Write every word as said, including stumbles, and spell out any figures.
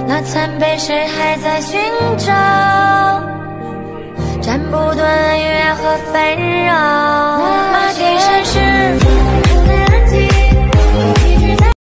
那残杯谁还在寻找？斩不断恩怨和纷扰。